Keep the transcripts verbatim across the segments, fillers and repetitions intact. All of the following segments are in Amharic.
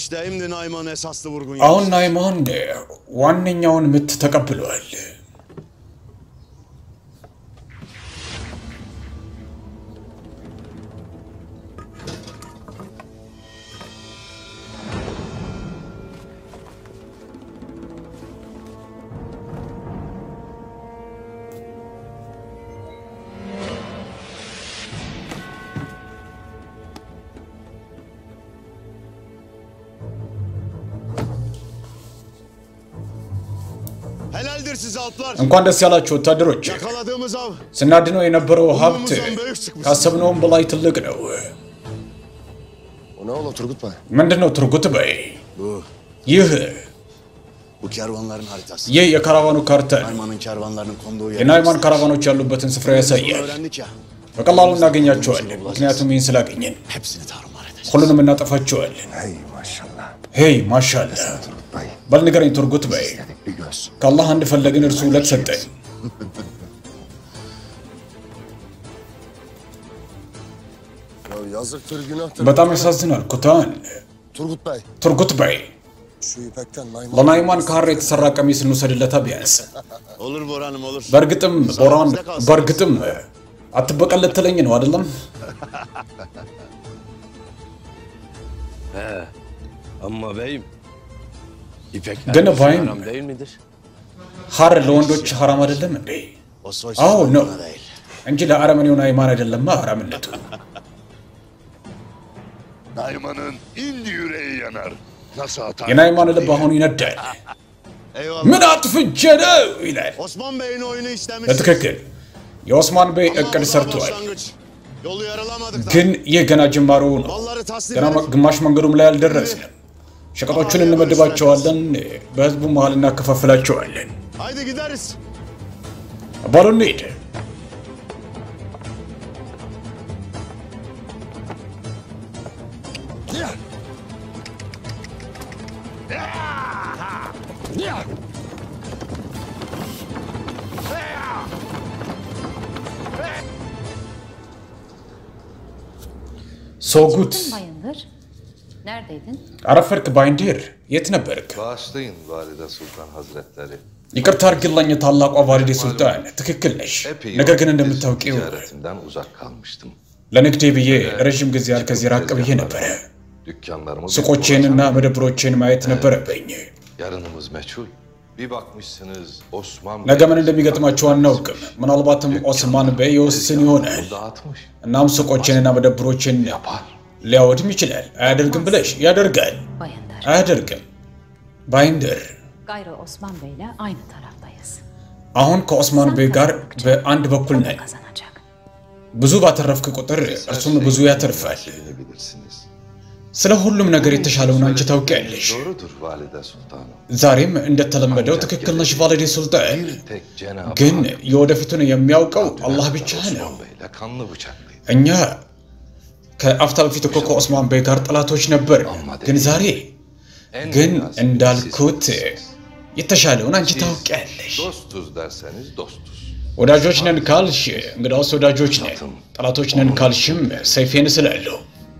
İşte şimdi Nayman esaslı vurgun yaptı. Aun Nayman ዋነኛውን ምት ተቀብሏል። Helaldir size alplar. እንኳን ደስ ያላችሁ ወታደሮች Yakaladığımız av ስናድነው የነበረው ሀብት ካሰብነውም በላይ ትልቅ ነው። O ne oğlum Turgut Bey? ምንድነው Turgut Bey? Bu. ይህ Bu kervanların haritası. ይህ የካራቫኑ ካርታ Nayman'ın kervanlarının konduğu yer. የናይማን ካራቫኖች ያሉበትን ስፍራ ያሳያል። Öğrendik ya. በቀላሉ እናገኛቸዋለን ምክንያቱም ይህን ስላገኘን Hepsini tarumar edeceğiz. ሁሉንም እናጠፋቸዋለን። Hey maşallah. ሄይ ማሻአላህ በል ንገረኝ Turgut Bey ከአላህ አንድ ፈለግን እርሱ ሁለት ሰጠን። Yazıktır günahtır. በጣም ያሳዝናል ኩታን Turgut Bey. Turgut Bey Şu ipekten Nayman. ለናይማን ካሬ የተሰራ ቀሚስ እንውሰድለታ ቢያንስ። Olur Boran'ım olur. በእርግጥም ቦራን በእርግጥም አትበቀለት ትለኝ ነው አይደለም? He. Ama beyim. İpek Gene bayım. haram değil midir? ሐር ለወንዶች ሐራም አይደለም እንዴ? O soy አዎ ነው değil. እንጂ ለአረመኔው ናይማን አይደለማ ሐራምነቱ። Nayman'ın indi yüreği yanar. Nasıl atar? የናይማን ልብ አሁን ይነዳል። Eyvallah. ምን አጥፍቼ ነው ይላል። Osman Bey'in oyunu istemiş. በትክክል የኦስማን ቤይ እቅድ ሰርቷል። Yolu yaralamadık da. ግን ይህ ገና ጅማሮ ነው። Malları taslim ገና edip ግማሽ መንገዱም ላይ አልደረስንም። ሸቀጦቹን እንመድባቸዋለን፣ በህዝቡ መሃል እናከፋፍላቸዋለን። haydi gideriz. በሉ እንሂድ። ሶጉት Bayındır. Neredeydin? አረፈርክ ባይንዴር የት ነበርክ? Bağışlayın Valide Sultan Hazretleri. ይቅርታ አድርግልኝ ታላቋ ቫሊዴ ሱልጣን ትክክል ነሽ። Epey ነገር ግን yıllardır እንደምታውቂው ticaretimden uzak kalmıştım. ለንግዴ ብዬ ረዥም ጊዜ ያህል ከዚህ ራቅ ብዬ ነበረ። Dükkanlarımı bir ሱቆቼንና dolaşan- መደብሮቼን ማየት ነበረብኝ። Yarınımız meçhul. Bir bakmışsınız Osman ነገ ምን እንደሚገጥማቸው አናውቅም። ምናልባትም ኦስማን ቤይ ይወስን ይሆናል። dağıtmış. እናም ሱቆቼንና መደብሮቼን Yapar. ሊያወድም ይችላል። አያደርግም ብለሽ ያደርጋል። Bayındır. አያደርግም ባይንደር Gayrı Osman Bey'le aynı taraftayız. አሁን ከኦስማን ቤይ ጋር በአንድ በኩል O da ነን። kazanacak. ብዙ ባተረፍክ ቁጥር Her እርሱም şeyin ብዙ ያተርፋል። gerçeğini bilirsiniz. ስለ ሁሉም ነገር የተሻለውን አንቺ ታውቂያለሽ። Doğrudur Valide Sultanım. ዛሬም እንደተለመደው ትክክል ነሽ ቫሊዴ ሱልጣን። Bir tek Cenab-ı ግን Hak የወደፊቱን የሚያውቀው አላህ ብቻ ነው። Osman Bey'le kanlı bıçaklıydı. እኛ ከአፍታ በፊት እኮ ከኦስማን ቤይ ጋር ጠላቶች ነበር። ግን ዛሬ En ግን münasip እንዳልኩት siz bilirsiniz. የተሻለውን አንቺ Siz ታውቂያለሽ። dostuz derseniz dostuz. ወዳጆች ነን ካልሽ እንግዳውስ ወዳጆች ነን፣ ጠላቶች ነን ካልሽም ሰይፌን ስላለሁ።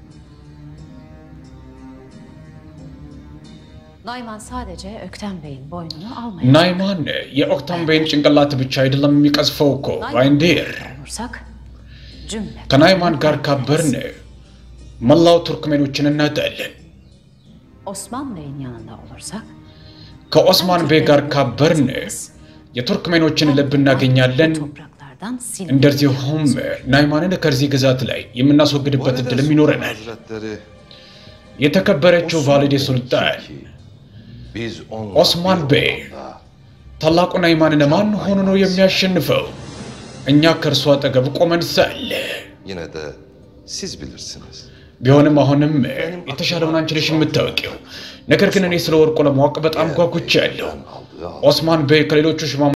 Nayman sadece Öktem Bey'in boynunu almaya. ናይማን የኦክታን ቤይን ጭንቅላት ብቻ አይደለም የሚቀዝፈው እኮ ባይንዴር። olursak cümle. ከናይማን ጋር ካበርን መላው ቱርክሜኖችን እናጣለን። Osman Bey'in yanında olursak ከኦስማን ቤይ ጋር ካበርን የቱርክሜኖችን ልብ እናገኛለን። topraklardan sil. እንደዚሁም ናይማንን ከዚህ ግዛት ላይ የምናስወግድበት Valide እድልም Sultan ይኖረናል። Hazretleri የተከበረችው ቫሊዴ ሱልጣን biz Osman onunla Bey. bir olanda ታላቁ ናይማንን ማን ሆኖ ነው የሚያሸንፈው? እኛ ከእርሱ አጠገብ ቆመን ሳለ። yine de siz bilirsiniz. ቢሆንም አሁንም የተሻለውን አንቺ ነሽ የምታውቂው። ነገር ግን እኔ ስለ ወርቁ ለማወቅ በጣም ጓጉቻለሁ። Aldığı ኦስማን ቤይ ከሌሎቹ ሽማ